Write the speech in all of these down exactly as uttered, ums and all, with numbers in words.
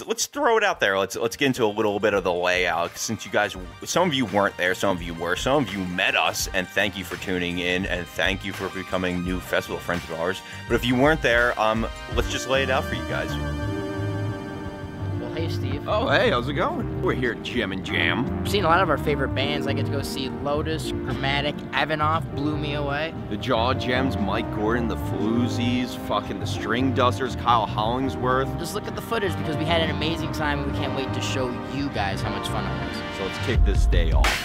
let's let's throw it out there. Let's let's get into a little bit of the layout. Since you guys, some of you weren't there, some of you were, some of you met us, and thank you for tuning in, and thank you for becoming new festival friends of ours. But if you weren't there, um, let's just lay it out for you guys. Hey, Steve. Oh, hey, how's it going? We're here at Jam and Jam. I've seen a lot of our favorite bands. I get to go see Lotus, Gramatik, Evanoff, blew me away. The Jaw Gems, Mike Gordon, the Floozies, fucking the Stringdusters, Kyle Hollingsworth. Just look at the footage because we had an amazing time and we can't wait to show you guys how much fun it was. So let's kick this day off.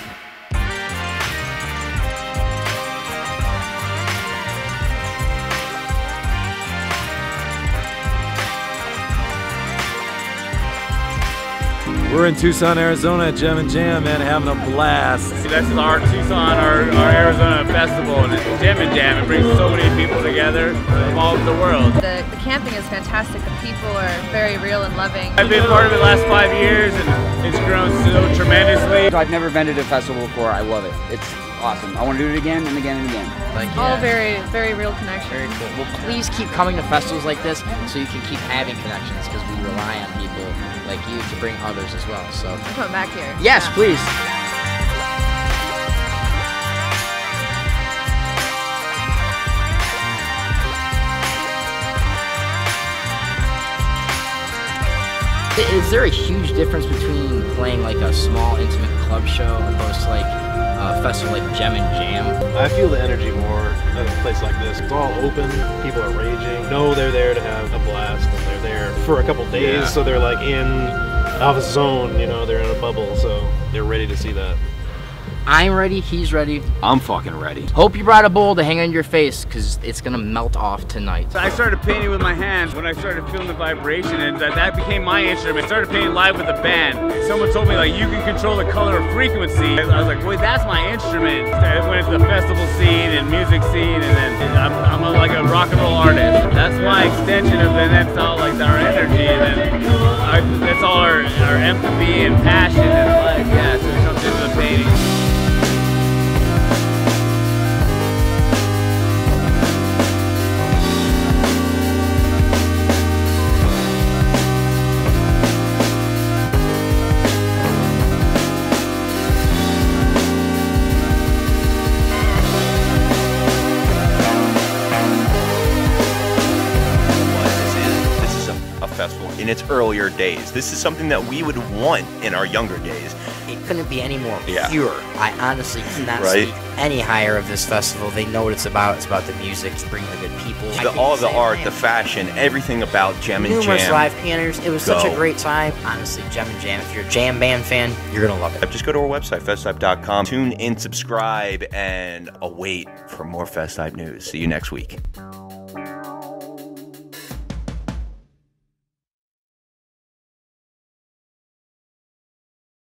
We're in Tucson, Arizona at Jam and Jam, man, having a blast. This is our Tucson, our, our Arizona festival, and it's Jam and Jam. It brings so many people together from all over the world. The, the camping is fantastic. The people are very real and loving. I've been part of it the last five years, and it's grown so tremendously. I've never been to a festival before. I love it. It's awesome. I want to do it again and again and again. Like, yeah. All very, very real connections. Very cool. Well, please keep coming to festivals like this so you can keep having connections because we rely on people like you to bring others as well. So I'm coming back here. Yes, yeah. please. Is there a huge difference between playing like a small intimate club show opposed to like a festival like Jam and Jam? I feel the energy more at a place like this. It's all open, people are raging, know they're there to have a blast, and they're there for a couple days, yeah. So they're like in off zone, you know, they're in a bubble, so they're ready to see that. I'm ready, he's ready. I'm fucking ready. Hope you brought a bowl to hang on your face because it's gonna melt off tonight. So I started painting with my hands when I started feeling the vibration, and that, that became my instrument. I started painting live with a band. Someone told me like you can control the color of frequency. I was like, wait, that's my instrument. I went into the festival scene and music scene, and then I'm, I'm a, like a rock and roll artist. That's my extension of, and that's all like our energy, and then I, that's all our, our empathy and passion and life. Yeah, so it comes into the painting. In its earlier days. This is something that we would want in our younger days. It couldn't be any more yeah. pure. I honestly cannot right? speak any higher of this festival. They know what it's about. It's about the music, it's bringing the good people. The, all the art, the fashion, everything about Jam and Numerous Jam. live pianers. It was Go. such a great time. Honestly, Jam and Jam. If you're a jam band fan, you're gonna love it. Just go to our website, fest hype dot com. Tune in, subscribe, and await for more FestHype news. See you next week.